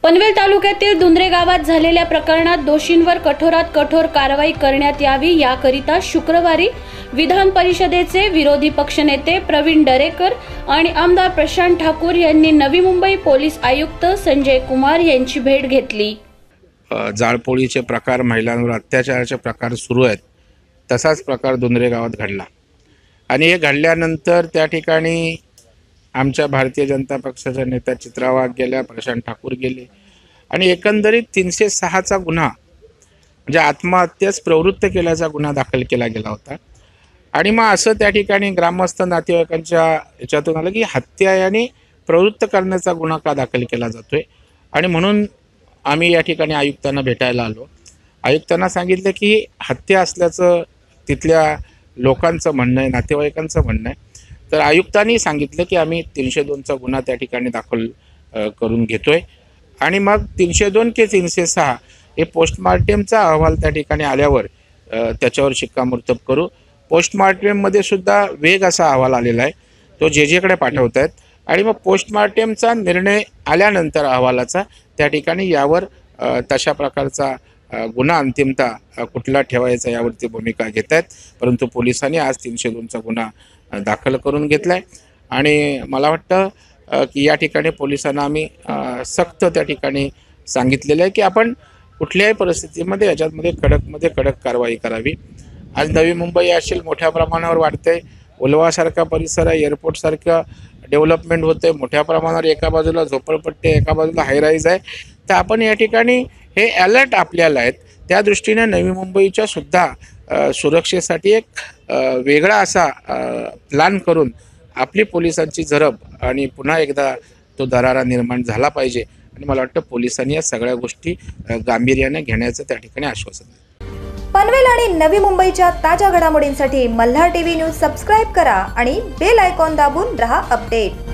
पनवेल तालुक्यातील दुंद्रे गावात झालेल्या प्रकरणात दोषींवर कठोरात कठोर कारवाई करण्यात यावी याकरिता शुक्रवारी विधान परिषदेचे विरोधी पक्षनेते प्रवीण दरेकर आणि आमदार प्रशांत ठाकूर यांनी नवी मुंबई पोलीस आयुक्त संजय कुमार यांची भेट घेतली। जाळपोळीचे प्रकार, महिलांवर अत्याचाराचे प्रकार सुरू आहेत, तसाच प्रकार दुंद्रे गावात घडला आणि हे घडल्यानंतर त्या ठिकाणी आमच्या भारतीय जनता पक्षाच्या नेत्या चित्रा वाघ गेल्या, प्रशांत ठाकूर गेले आणि एकंदरीत 306चा गुन्हा म्हणजे आत्महत्येस प्रवृत्त केल्याचा गुन्हा दाखल केला गेला होता। आणि मग असं त्या ठिकाणी ग्रामस्थ नातेवाईकांच्या याच्यातून आलं की हत्या याने प्रवृत्त करण्याचा गुन्हा का दाखल केला जातोय आणि म्हणून आम्ही या ठिकाणी आयुक्तांना भेटायला आलो। आयुक्तांना सांगितलं की हत्या असल्याचं तिथल्या लोकांचं म्हणणं आहे, नातेवाईकांचं म्हणणं आहे। तर आयुक्तांनी सांगितलं की आम्ही 302चा गुन्हा त्या ठिकाणी दाखल करून घेतोय आणि मग 302 के 306 हे पोस्टमार्टमचा अहवाल त्या ठिकाणी आल्यावर त्याच्यावर शिक्कामोर्तब करू। पोस्टमार्टममध्ये सुद्धा वेग असा अहवाल आलेला आहे, तो जेकडे पाठवत आहेत आणि मग पोस्टमार्टमचा निर्णय आल्यानंतर अहवालाचा त्या ठिकाणी यावर तशा प्रकारचा गुन्हा अंतिमता कुठला ठेवायचा यावरती भूमिका घेत आहेत। परंतु पोलिसांनी आज 302चा गुन्हा दाखल करून घेतलाय आणि मला वाटतं की या ठिकाणी पोलिसांना आम्ही सक्त त्या ठिकाणी सांगितलेलं आहे की आपण कुठल्याही परिस्थितीमध्ये याच्यामध्ये कडक कारवाई करावी। आज नवी मुंबई असेल मोठ्या प्रमाणावर वाढते, उल्हासारखा परिसर आहे, एअरपोर्टसारखं डेव्हलपमेंट होते, मोठ्या प्रमाणावर एका बाजूला झोपडपट्टी एका बाजूला हायराईज आहे। तर आपण या ठिकाणी हे अलर्ट आपल्याला आहेत, त्या दृष्टीने नवी मुंबईच्या सुद्धा सुरक्षेसाठी एक वेगळा असा प्लॅन करून आपली पोलिसांची झरब आणि पुन्हा एकदा तो दरारा निर्माण झाला पाहिजे आणि मला वाटतं पोलिसांनी या सगळ्या गोष्टी गांभीर्याने घेण्याचं त्या ठिकाणी आश्वासन दिलं। पनवेल आणि नवी मुंबईच्या ताज्या घडामोडींसाठी मल्हार टीव्ही न्यूज सबस्क्राइब करा आणि बेल आयकॉन दाबून रहा अपडेट।